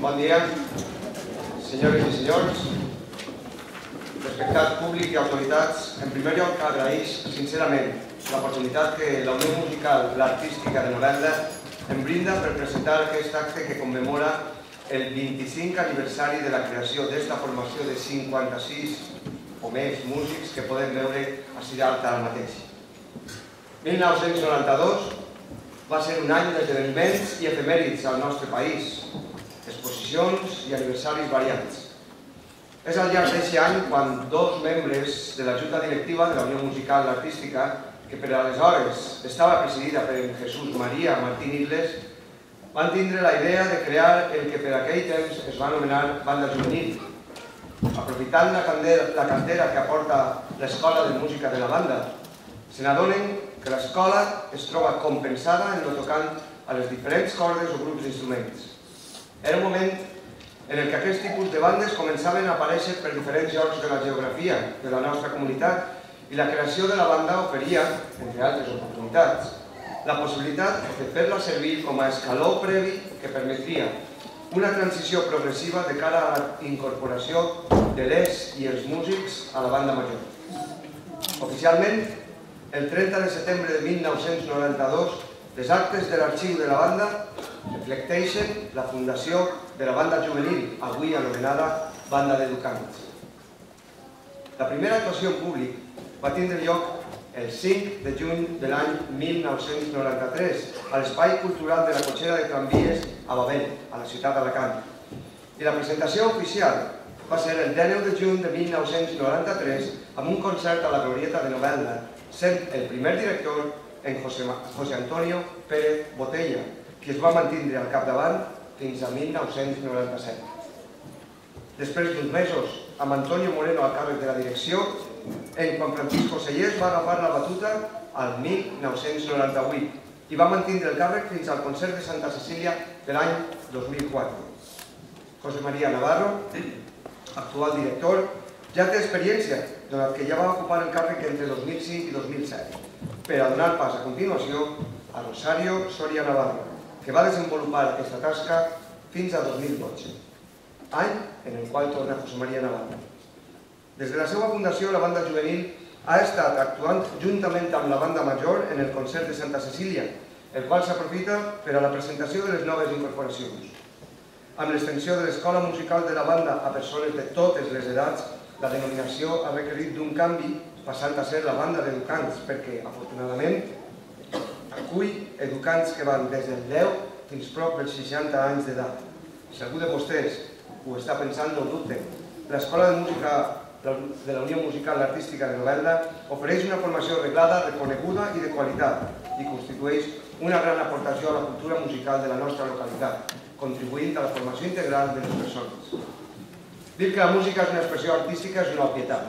Bon dia, senyores i senyors, respectat públic i autoritats. En primer lloc, agraeix sincerament l'oportunitat que la Unió Musical l'Artística de Novelda em brinda per presentar aquest acte que commemora el 25 aniversari de la creació d'esta formació de 56 o més músics que podem veure ací dalt ara mateix. 1992 va ser un any d'esdeveniments i efemèrids al nostre país, exposicions i aniversaris variats. És al llarg d'aquest any quan dos membres de la Junta Directiva de la Unió Musical Artística, que per aleshores estava presidida per Jesús María Martín Isles, van tindre la idea de crear el que per aquell temps es va anomenar Banda Juvenil, aprofitant la cantera que aporta l'Escola de Música de la banda. Se n'adonen que l'escola es troba compensada en el tocant a les diferents cordes o grups d'instruments. Era un moment en què aquest tipus de bandes començaven a aparèixer per diferents llocs de la geografia de la nostra comunitat i la creació de la banda oferia, entre altres oportunitats, la possibilitat de fer-la servir com a escaló previ que permetria una transició progressiva de cara a la incorporació de les i els músics a la banda major. Oficialment, el 30 de setembre de 1992, les actes de l'arxiu de la banda reflecteixen la fundació de la banda juvenil, avui anomenada Banda d'Educants. La primera actuació en públic va tindre lloc el 5 de juny de l'any 1993 a l'Espai Cultural de la Cotxera de Tramvies a Babel, a la ciutat d'Alacant. I la presentació oficial va ser el 19 de juny de 1993 amb un concert a la Glorieta de Novelda, sent el primer director en José Antonio Pérez Botella, qui es va mantindre al capdavant fins a 1997. Després d'uns mesos, amb Antonio Moreno al càrrec de la direcció, en Juan Francisco Sellers va agafar la batuta al 1998 i va mantindre el càrrec fins al concert de Santa Cecília de l'any 2004. José María Navarro, actual director, ja té experiència, donat que ja va ocupar el càrrec entre 2005 i 2007, per a donar pas a continuació a Rosario Soria Navarro, que va desenvolupar aquesta tasca fins a 2012, any en el qual torna José María Navarro. Des de la seva fundació, la banda juvenil ha estat actuant juntament amb la banda major en el concert de Santa Cecília, el qual s'aprofita per a la presentació de les noves incorporacions. Amb l'extensió de l'escola musical de la banda a persones de totes les edats, la denominació ha requerit d'un canvi, passant a ser la banda d'educants, perquè, afortunadament, acull educants que van des del 10 fins prop dels 60 anys d'edat. Si algú de vostès ho està pensant, no ho dubte. L'Escola de Música de la Unió Musical Artística de Novelda ofereix una formació reglada, reconeguda i de qualitat i constitueix una gran aportació a la cultura musical de la nostra localitat, contribuint a la formació integral de les persones. Dir que la música és una expressió artística és una obvietat.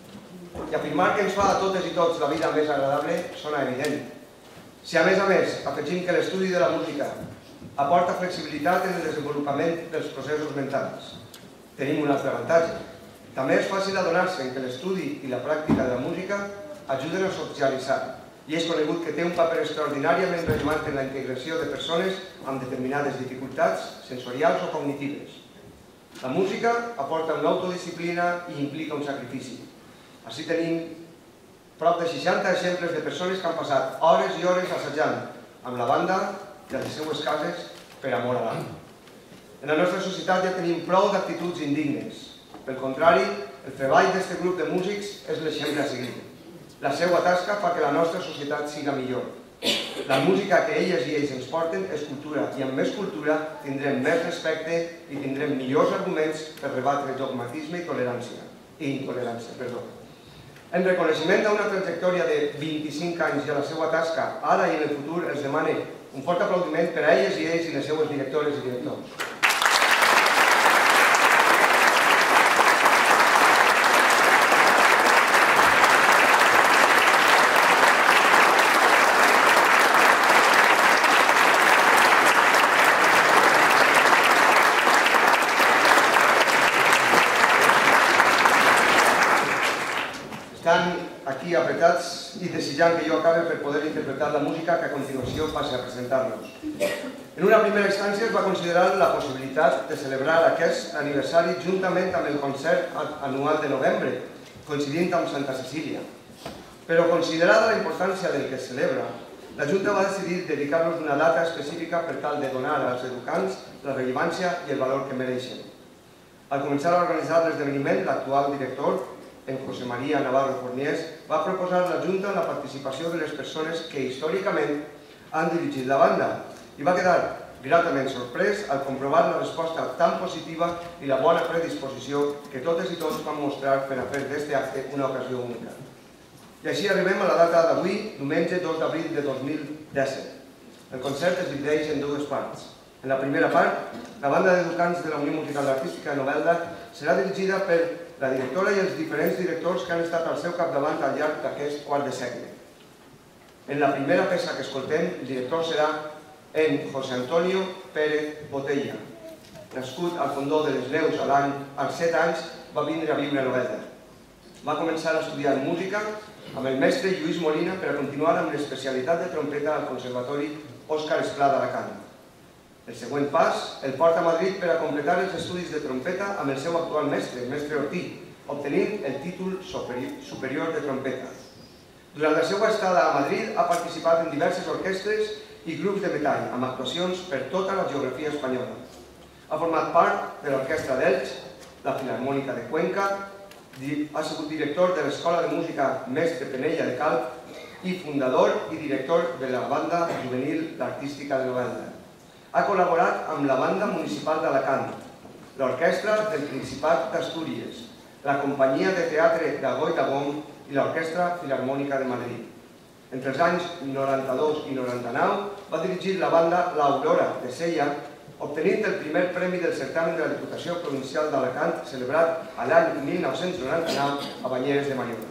I afirmar que ens fa a totes i tots la vida més agradable sona evident. Si a més afegim que l'estudi de la música aporta flexibilitat en el desenvolupament dels processos mentals, tenim un altre avantatge. També és fàcil adonar-se que l'estudi i la pràctica de la música ajuden a socialitzar i és conegut que té un paper extraordinàriament rellevant en la integració de persones amb determinades dificultats sensorials o cognitives. La música aporta una autodisciplina i implica un sacrifici. Així tenim prop de 60 exemples de persones que han passat hores i hores assajant amb la banda de les seues cases per amor a l'art. En la nostra societat ja tenim prou d'actituds indignes. Pel contrari, el treball d'aquest grup de músics és l'exemple a seguir. La seva tasca fa que la nostra societat siga millor. La música que elles i ells ens porten és cultura i amb més cultura tindrem més respecte i tindrem millors arguments per rebatre dogmatisme i intolerància. En reconeixement d'una trajectòria de 25 anys i a la seva tasca, ara i en el futur els demane un fort aplaudiment per a elles i ells i les seues directores i directors. Estan aquí apretats i desitjant que jo acabi per poder interpretar la música que a continuació passi a presentar-nos. En una primera instància es va considerar la possibilitat de celebrar aquest aniversari juntament amb el concert anual de novembre, coincidint amb Santa Cecília. Però considerada la importància del que es celebra, la Junta va decidir dedicar-los una data específica per tal de donar als educants la rellevància i el valor que mereixen. Al començar a organitzar l'esdeveniment, l'actual director, en José María Navarro Forniés, va proposar a la Junta la participació de les persones que històricament han dirigit la banda i va quedar gratament sorprès al comprovar la resposta tan positiva i la bona predisposició que totes i tots van mostrar per a fer d'aquest acte una ocasió única. I així arribem a la data d'avui, diumenge 2 d'abril de 2017. El concert es divideix en dues parts. En la primera part, la banda d'educants de la Unió Musical Artística de Novelda serà dirigida per la directora i els diferents directors que han estat al seu capdavant al llarg d'aquest quart de segle. En la primera peça que escoltem, el director serà en José Antonio Pérez Botella. Nascut al Fondó de les Neus als 7 anys, va vindre a viure a Novelda. Va començar a estudiar música amb el mestre Lluís Molina per a continuar amb l'especialitat de trompeta al Conservatori Òscar Esplà d'Alacant. El següent pas el porta a Madrid per a completar els estudis de trompeta amb el seu actual mestre, el mestre Ortí, obtenint el títol superior de trompeta. Durant la seva estada a Madrid ha participat en diverses orquestres i grups de metall, amb actuacions per tota la geografia espanyola. Ha format part de l'Orquestra d'Elx, la Filarmònica de Cuenca, ha sigut director de l'Escola de Música Mestre Penella de Calp i fundador i director de la banda juvenil d'Artística de Novelda. Ha col·laborat amb la Banda Municipal d'Alacant, l'Orquestra del Principat d'Astúries, la Companyia de Teatre d'Agoi d'Agom i l'Orquestra Filarmònica de Madrid. Entre els anys 92 i 99 va dirigir la banda L'Aurora de Sella, obtenint el primer premi del certamen de la Diputació Provincial d'Alacant celebrat a l'any 1999 a Banyeres de Mariola.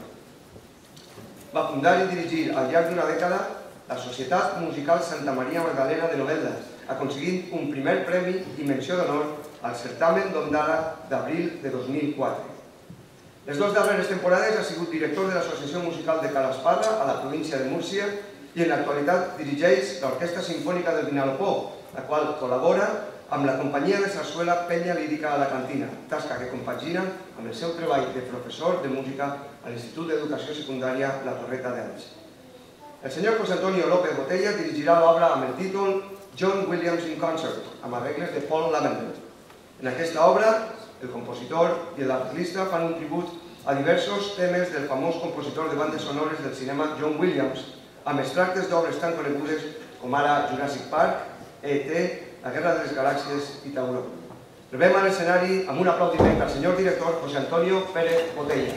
Va fundar i dirigir al llarg d'una dècada la Societat Musical Santa Maria Magdalena de Novelda, aconseguint un primer premi i menció d'honor al certamen d'Ondara d'abril de 2004. Les dues darreres temporades ha sigut director de l'Associació Musical de Calasparra a la província de Múrcia i en l'actualitat dirigeix l'Orquestra Simfònica del Vinalopó, la qual col·labora amb la companyia de sarsuela Penya Lírica Alacantina, tasca que compagina amb el seu treball de professor de música a l'Institut d'Educació Secundària La Torreta d'Elx. El senyor José Antonio López Botella dirigirà l'obra amb el títol John Williams in Concert, amb arregles de Paul Lavender. En aquesta obra, el compositor i l'arreglista fan un tribut a diversos temes del famós compositor de bandes sonores del cinema John Williams, amb extractes d'obres tan conegudes com ara Jurassic Park, E.T., La Guerra de les Galàxies i Tauró. Rebem a l'escenari amb un aplaudiment al senyor director José Antonio Pérez Botella.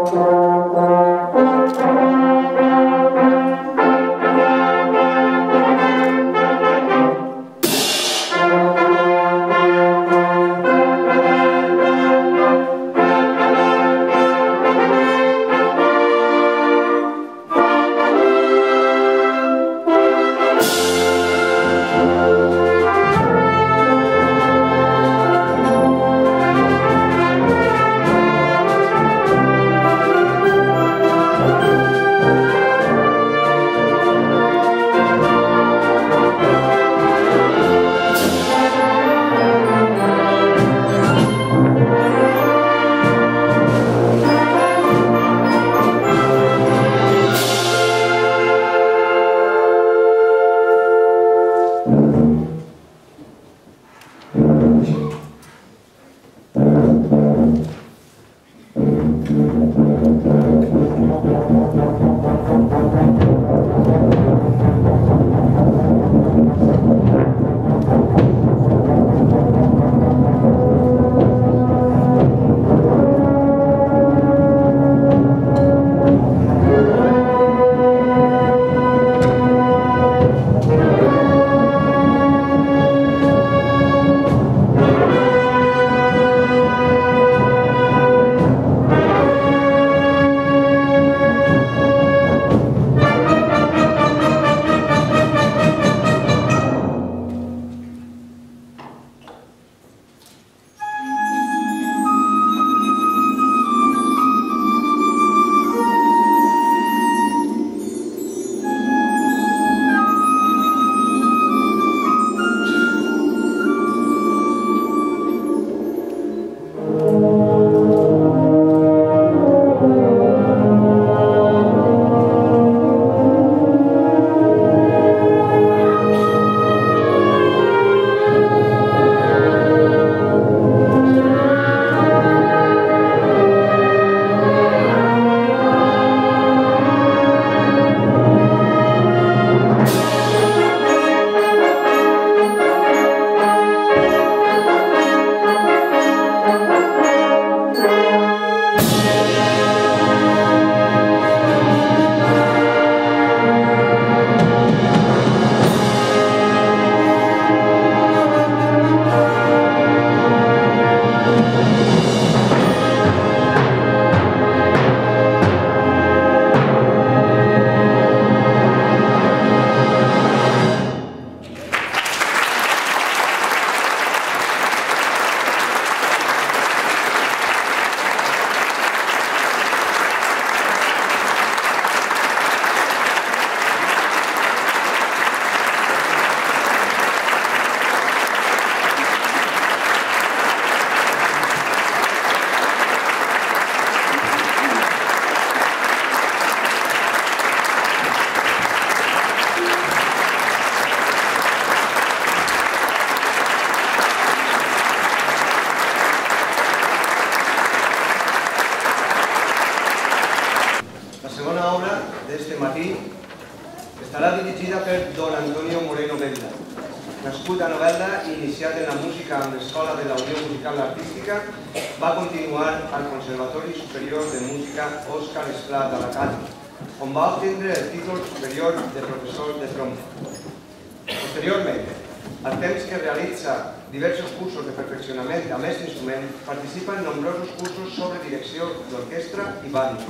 estarà dirigida per Don Antonio Moreno Venda. Nascut a Novelda i iniciat en la música amb l'Escola de la Unió Musical Artística, va continuar al Conservatori Superior de Música Òscar Esclat d'Alacant, on va obtindre el títol superior de professor de trompa. Posteriorment, al temps que realitza diversos cursos de perfeccionament amb aquest instrument, participa en nombrosos cursos sobre direcció d'orquestra i banda.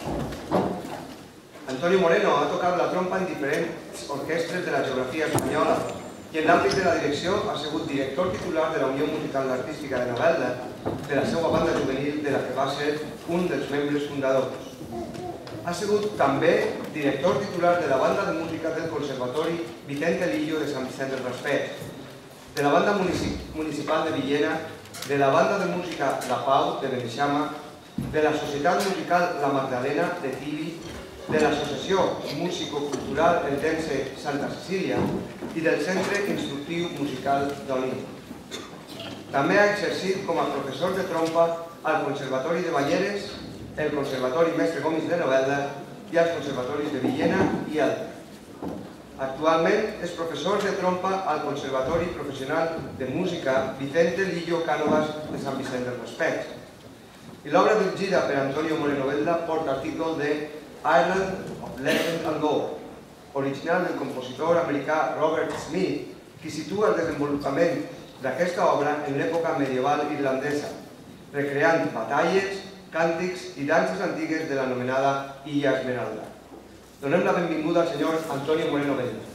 Antonio Moreno ha tocat la trompa en diferents orquestres de la geografia espanyola i en l'àmbit de la direcció ha sigut director titular de la Unió Musical Artística de Novelda, de la seva banda juvenil, de la que va ser un dels membres fundadors. Ha sigut també director titular de la banda de música del Conservatori Vicente Lillo de Sant Vicent del Raspeig, de la banda municipal de Villena, de la banda de música La Pau de Beneixama, de la Societat Musical La Magdalena de Tibi, de l'Associació Músico-Cultural Eldense Santa Cecília i del Centre Instructiu Musical d'Olín. També ha exercit com a professor de trompa al Conservatori de Balleres, el Conservatori Mestre Gomis de Novelda i als Conservatoris de Villena i Elda. Actualment és professor de trompa al Conservatori Professional de Música Vicente Lillo Cánovas de Sant Vicent del Raspeig. i l'obra dirigida per Antonio Moreno Velda porta el títol de Island of Legend and Lore, original del compositor americà Robert Smith, qui situa el desenvolupament d'aquesta obra en l'època medieval irlandesa, recreant batalles, càntics i danses antigues de l'anomenada Illa Esmeralda. Donem la benvinguda al senyor Antonio Moreno Velda.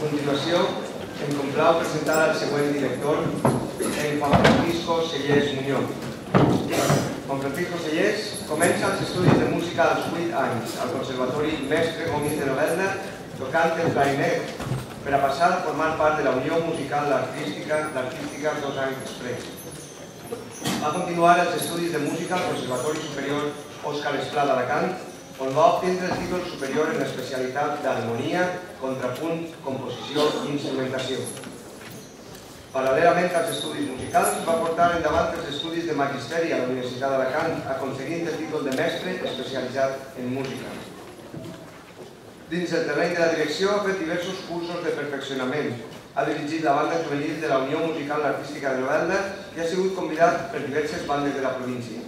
continuació, em complau presentar el següent director, en Juan Francisco Sellers Muñoz. Juan Francisco Sellers comença els estudis de música als 8 anys al Conservatori Mestre Gómez de Novelda, tocant el clarinet, per a passar a formar part de la Unió Musical Artística 2 anys després. Va continuar els estudis de música al Conservatori Superior Òscar Esplà d'Alacant, on va obtenir el títol superior en l'especialitat d'harmonia, contrapunt, composició i instrumentació. Paral·lelament als estudis musicals, va portar endavant els estudis de magisteri a la Universitat d'Alacant, aconseguint el títol de mestre especialitzat en música. Dins el terreny de la direcció ha fet diversos cursos de perfeccionament. Ha dirigit la banda juvenil de la Unió Musical Artística de Novelda i ha sigut convidat per diverses bandes de la província.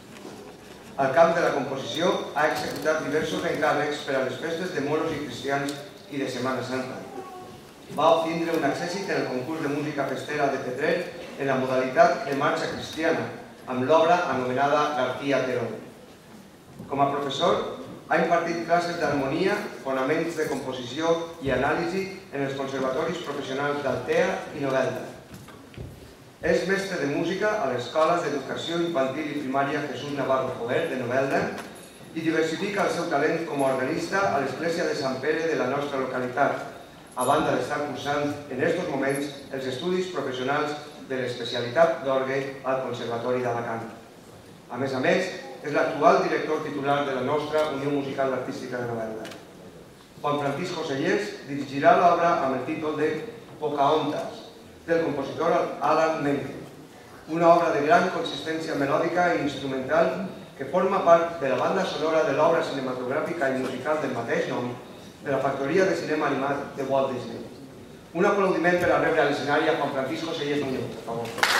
Al camp de la composició ha executat diversos encàrrecs per a les festes de moros i cristians i de Setmana Santa. Va obtindre un èxit en el concurs de música festera de Petrer en la modalitat de marxa cristiana, amb l'obra anomenada García Terón. Com a professor, ha impartit classes d'harmonia, fonaments de composició i anàlisi en els conservatoris professionals d'Altea i Novelda. És mestre de música a l'Escola d'Educació Infantil i Primària Jesús Navarro Jover de Novelda i diversifica el seu talent com a organista a l'Església de Sant Pere de la nostra localitat, a banda d'estar cursant en aquests moments els estudis professionals de l'especialitat d'orgue al Conservatori d'Alacant. A més, és l'actual director titular de la nostra Unió Musical Artística de Novelda. Juan Francisco Sellers dirigirà l'obra amb el títol de Pocahontas, del compositor Alan Menken, una obra de gran consistència melòdica i instrumental que forma part de la banda sonora de l'obra cinematogràfica i musical del mateix nom de la factoria de cinema animat de Walt Disney. Un aplaudiment per a rebre a l'escenari a Juan Francisco Sellers Muñoz, per favor.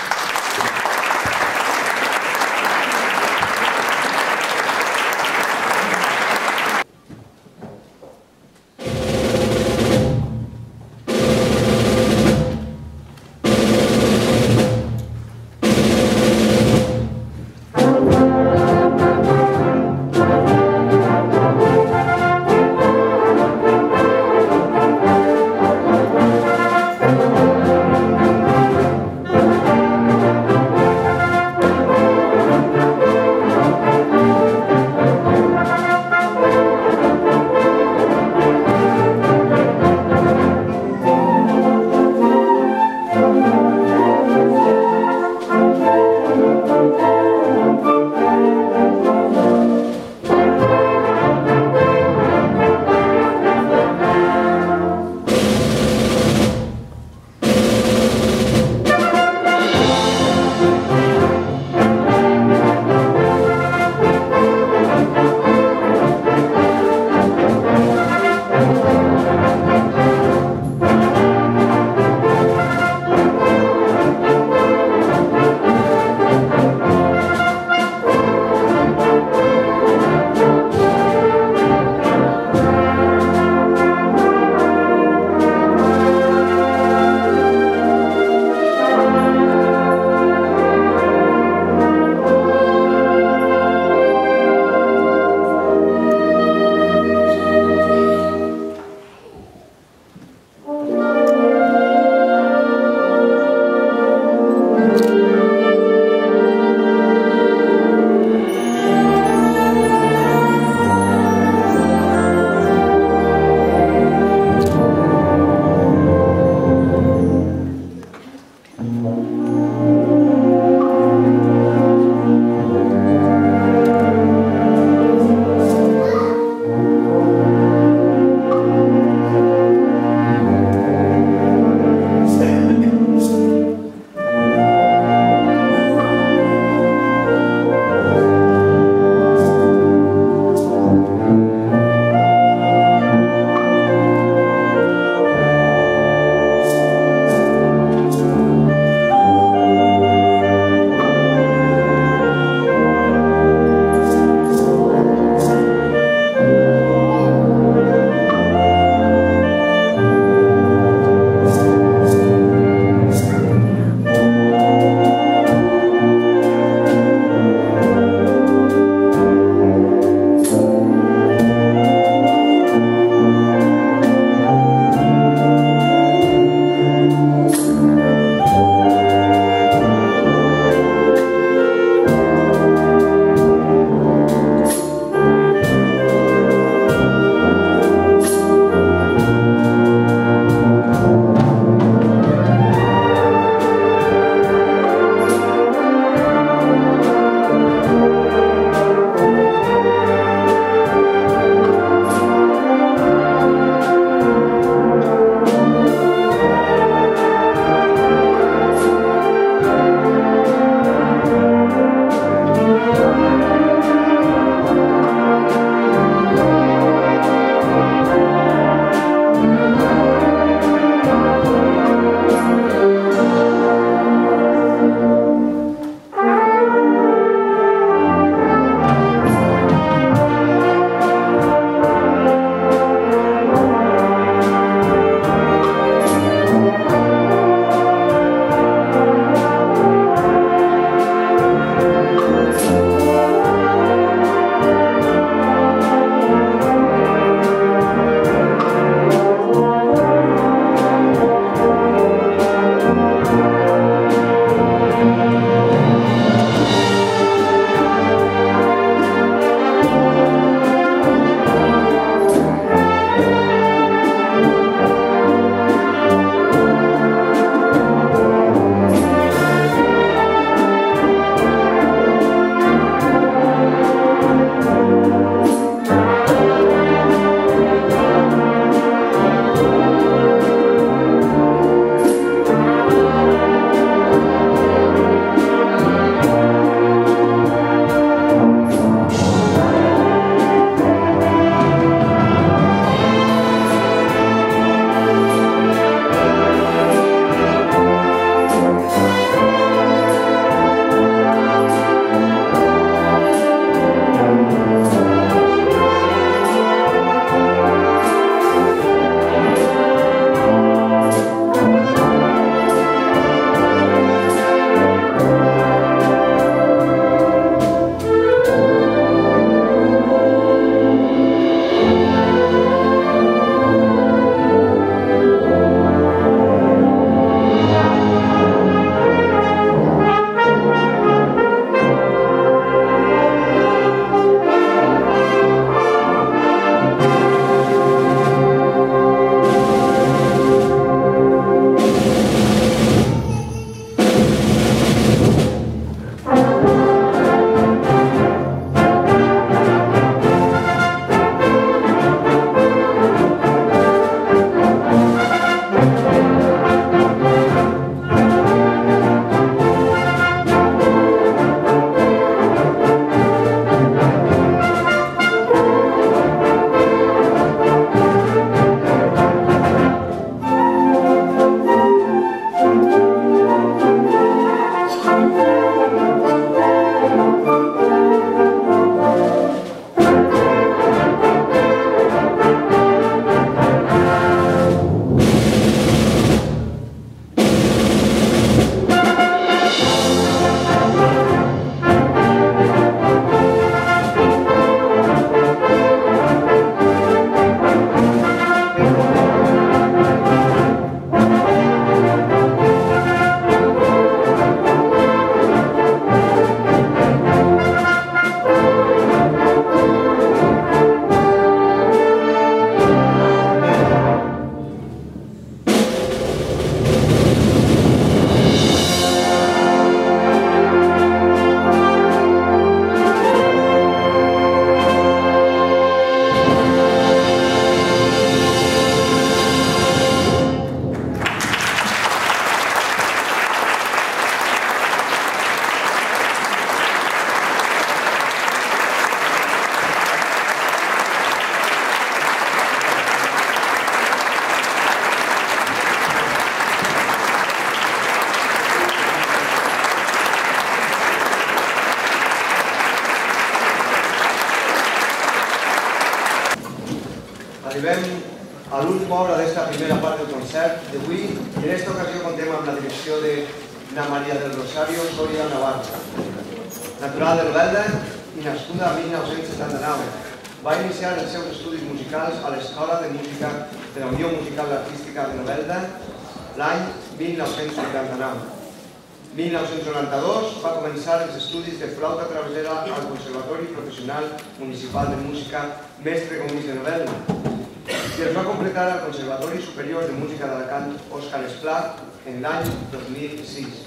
concert d'avui. En aquesta ocasió contem amb la direcció de Na Maria del Rosario Soria Navarro. Natural de Novelda i nascuda a 1979. Va iniciar els seus estudis musicals a l'Escola de Música de la Unió Musical Artística de Novelda l'any 1989. En 1992 va començar els estudis de flauta travessera al Conservatori Professional Municipal de Música Mestre Gomis de Novelda i els va completar al Conservatori Superior de Música d'Alacant Òscar Esplà en l'any 2006.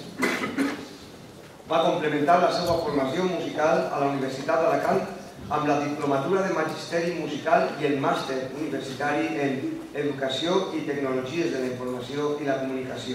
Va complementar la seva formació musical a la Universitat d'Alacant amb la diplomatura de Magisteri Musical i el màster universitari en Educació i Tecnologies de la Informació i la Comunicació.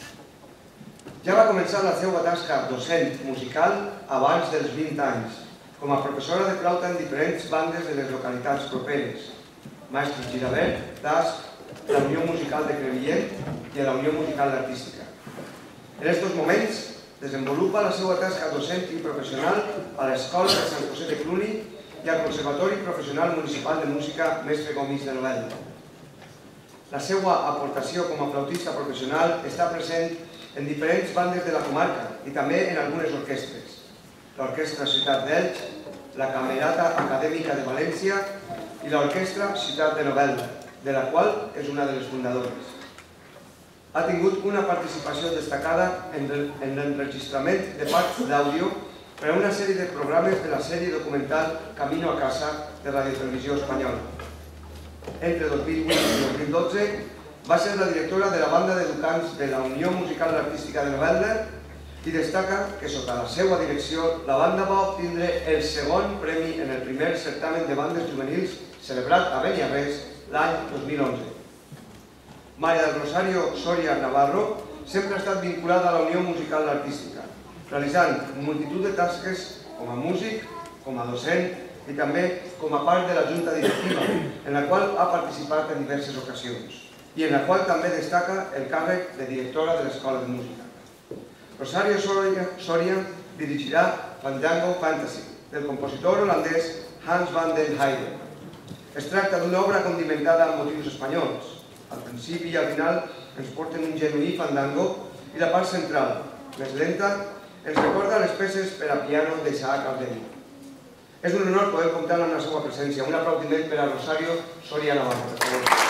Ja va començar la seva tasca docent musical abans dels 20 anys, com a professora de flauta en diferents bandes de les localitats properes, Maestro Girabert, DASC, la Unió Musical de Crevillent i la Unió Musical Artística. En aquests moments desenvolupa la seva tasca docent i professional a l'Escola de Sant José de Cluny i al Conservatori Professional Municipal de Música Mestre Gomis de Novelda. La seva aportació com a flautista professional està present en diferents bandes de la comarca i també en algunes orquestres. L'Orquestra Ciutat d'Elx, la Camerata Acadèmica de València i l'Orquestra Ciutat de Novelda, de la qual és una de les fundadores. Ha tingut una participació destacada en l'enregistrament de parts d'àudio per a una sèrie de programes de la sèrie documental Camino a Casa de Radio Televisió Espanyola. Entre 2008 i 2012 va ser la directora de la banda d'educants de la Unió Musical Artística de Novelda i destaca que sota la seva direcció la banda va obtindre el segon premi en el primer certamen de bandes juvenils celebrat a Beniarrés l'any 2011. Maria del Rosario Soria Navarro sempre ha estat vinculada a la Unió Musical Artística, realitzant multitud de tasques com a músic, com a docent i també com a part de la Junta Directiva, en la qual ha participat en diverses ocasions i en la qual també destaca el càrrec de directora de l'Escola de Música. Rosario Soria dirigirà Fandango Fantasy, del compositor holandès Hans van den Heyden. Es tracta d'una obra condimentada amb motius espanyols. Al principi i al final ens porten un genuí fandango i la part central, més lenta, ens recorda les peces per a piano d'Isaac Aldeni. És un honor poder comptar amb la seva presència. Un aplaudiment per a Rosario Soria Navarro, per favor.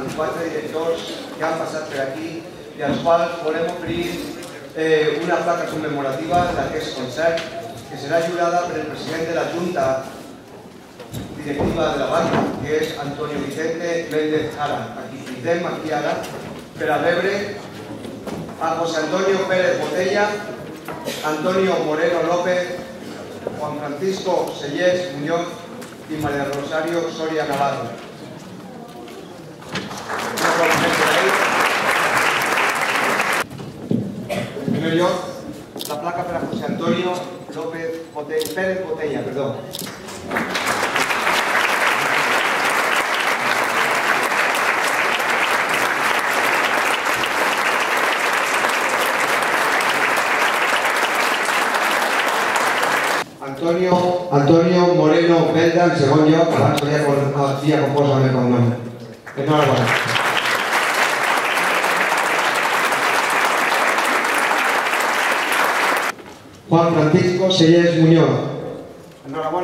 amb 4 directors que han passat per aquí i als quals volem oferir una placa commemorativa d'aquest concert que serà jurada per el president de la Junta Directiva de la banda, que és Antonio Vicente Méndez Jara, a qui cridem aquí ara per a rebre a José Antonio Pérez Botella, Antonio Moreno López, Juan Francisco Sellés Muñoz y María Rosario Soria Navarro. En primer lloc, la placa per a José Antonio Pérez Botella, perdó. Antonio Moreno Belda, en segon lloc, abans havia compost amb el cognom. Enhorabona. Juan Francisco Sellés Muñoz. Enhorabona.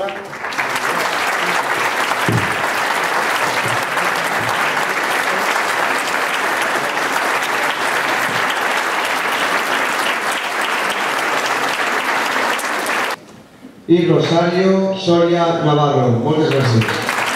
I Rosario Soria Navarro. Moltes gràcies.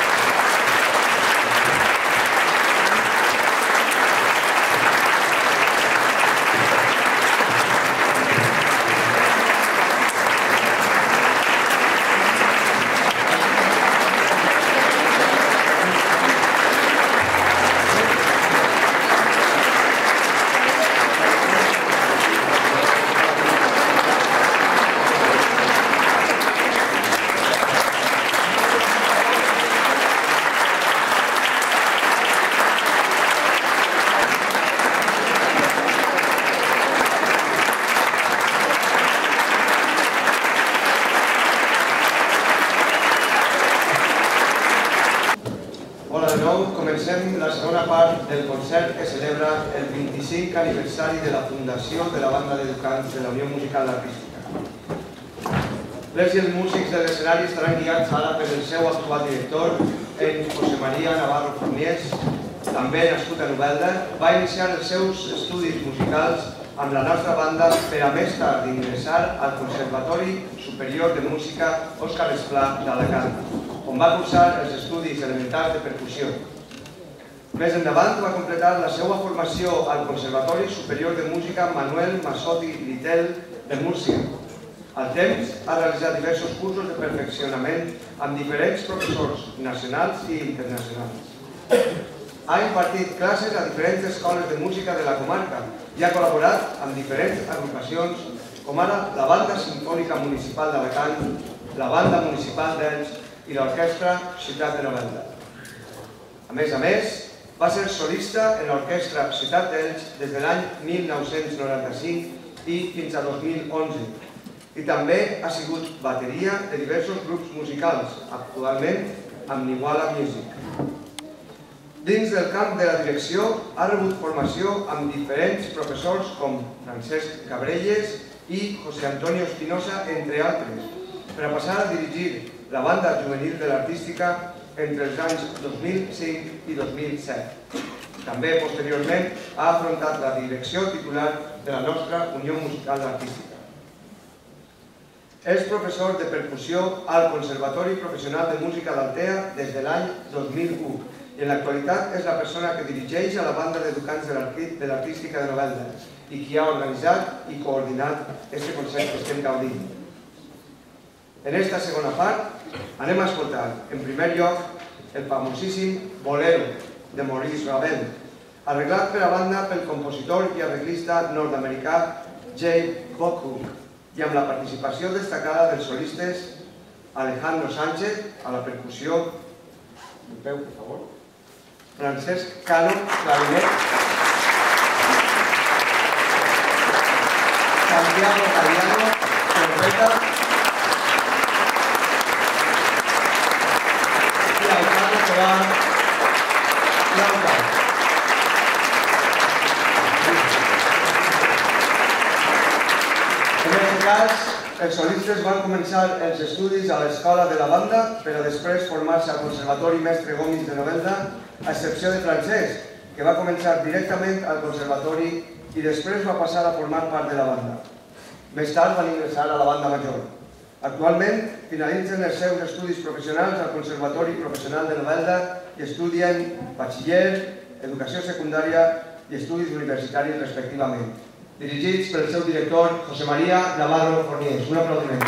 Comencem la segona part del concert que celebra el 25 aniversari de la fundació de la banda d'educants de la Unió Musical Artística. Les i els músics de l'escenari estaran guiats ara per el seu actual director, en José María Navarro Forniés, també nascut a Novelda. Va iniciar els seus estudis musicals amb la nostra banda per a més tard d'ingressar al Conservatori Superior de Música Òscar Esplà d'Alacant, on va cursar els estudis elementals de percussió. Més endavant va completar la seva formació al Conservatori Superior de Música Manuel Massotti Litel de Múrcia. Al temps ha realitzat diversos cursos de perfeccionament amb diferents professors nacionals i internacionals. Ha impartit classes a diferents escoles de música de la comarca i ha col·laborat amb diferents agrupacions com ara la Banda Simfònica Municipal d'Alacant, la Banda Municipal d'Elx i l'Orquestra Ciutat de Novelda. A més, va ser solista en l'Orquestra Ciutat d'Elx des de l'any 1995 i fins a 2011 i també ha sigut bateria de diversos grups musicals, actualment amb Niguala Music. Dins del camp de la direcció ha rebut formació amb diferents professors com Francesc Cabrelles i José Antonio Espinosa, entre altres, per a passar a dirigir la banda juvenil de l'Artística entre els anys 2005 i 2007. També, posteriorment, ha afrontat la direcció titular de la nostra Unió Musical Artística. És professor de percussió al Conservatori Professional de Música d'Altea des de l'any 2001 i en l'actualitat és la persona que dirigeix a la banda d'educants de l'Artística de Novelda i qui ha organitzat i coordinat aquest concert que estem gaudint. En esta segona part anem a escoltar, en primer lloc, el famosíssim Bolero de Maurice Ravel, arreglat per a banda pel compositor i arreglista nord-americà Jay Bockhook i amb la participació destacada dels solistes Alejandro Sánchez a la percussió, per favor, Francesc Cano, clarinet, Santiago Galiano, trompeta, en aquest cas, els solistes van començar els estudis a l'escola de la banda per a després formar-se al Conservatori Mestre Gomis de Novelda, a excepció de Francesc, que va començar directament al conservatori i després va passar a formar part de la banda. Més tard van ingressar a la banda major. Actualment finalitzen els seus estudis professionals al Conservatori Professional de Novelda i estudien batxiller, educació secundària i estudis universitaris respectivament, dirigits pel seu director José María Navarro Forniés. Un aplaudiment.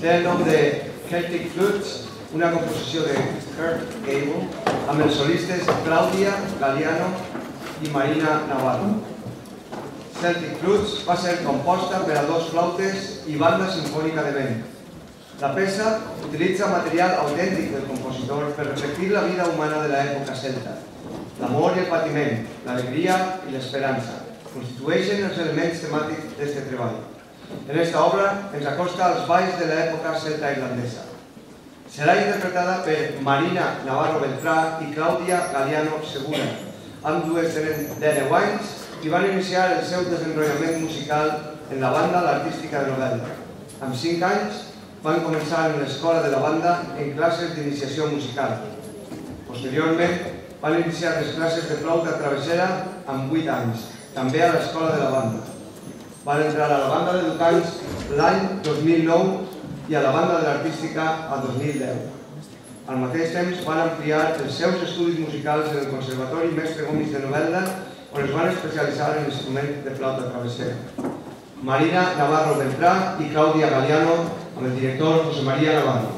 té el nom de Celtic Flutes, una composició de Kurt Gable, amb els solistes Claudia Galliano i Marina Navarro. Celtic Flutes va ser composta per a 2 flautes i banda simfònica de vent. La peça utilitza material autèntic del compositor per reflectir la vida humana de l'època celta. L'amor i el patiment, l'alegria i l'esperança constitueixen els elements temàtics d'aquest treball. En aquesta obra ens acosta als balls de l'època celta irlandesa. Serà interpretada per Marina Navarro Beltrà i Claudia Galliano Segura. Ambdues tenen 10 anys i van iniciar el seu desenvolupament musical en la banda L'Artística de Novelda. Amb 5 anys van començar en l'escola de la banda en classes d'iniciació musical. Posteriorment, van iniciar les classes de flauta travessera amb 8 anys, també a l'escola de la banda. Van entrar a la banda d'educants l'any 2009 i a la banda de l'Artística a 2010. Al mateix temps van ampliar els seus estudis musicals en el Conservatori Mestre Gomis de Novelda, on es van especialitzar en l'instrument de flauta travessera. Marina Navarro Beltrà i Claudia Galliano, amb el director José María Navarro.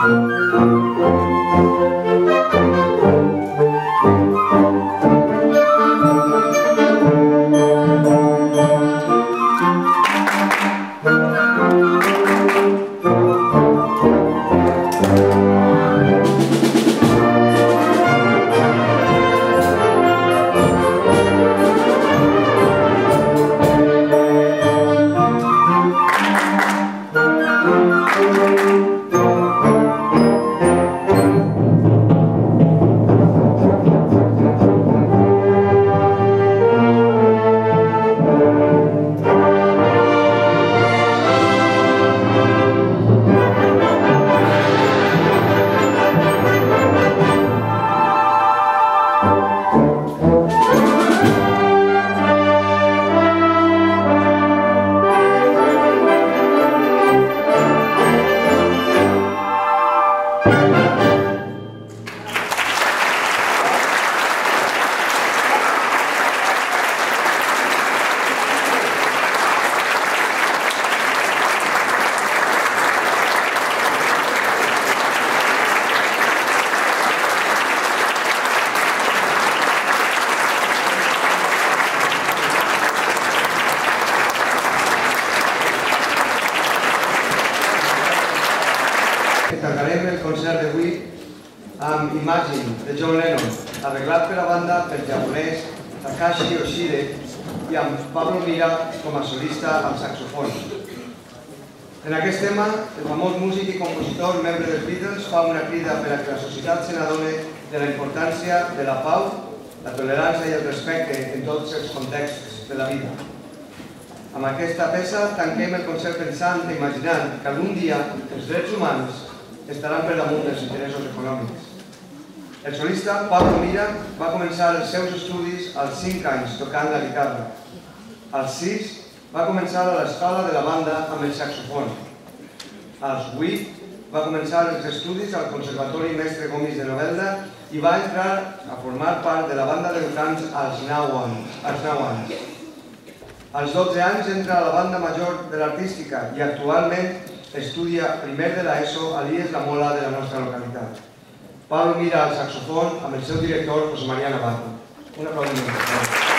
Tancarem el concert d'avui amb Imagine, de John Lennon, arreglat per la banda per japonès Takashi Yoshide i amb Pablo Mira com a solista al saxofon. En aquest tema, el famós músic i compositor, membre dels Beatles, fa una crida per a que la societat se n'adoni de la importància de la pau, la tolerància i el respecte en tots els contexts de la vida. Amb aquesta peça tanquem el concert pensant i imaginant que algun dia els drets humans estaran per damunt dels interessos econòmics. El solista Pablo Mira va començar els seus estudis als 5 anys tocant la guitarra. Als 6 va començar a l'escola de la banda amb el saxofon. Als 8 va començar els estudis al Conservatori Mestre Gomis de Novelda i va entrar a formar part de la banda de cants als 9 anys. Als 12 anys entra a la banda major de l'Artística i actualment estudia primer de l'ESO a l'IES La Mola de la nostra localitat. Pablo Mira al saxofon amb el seu director José María Navarro. Un aplaudiment.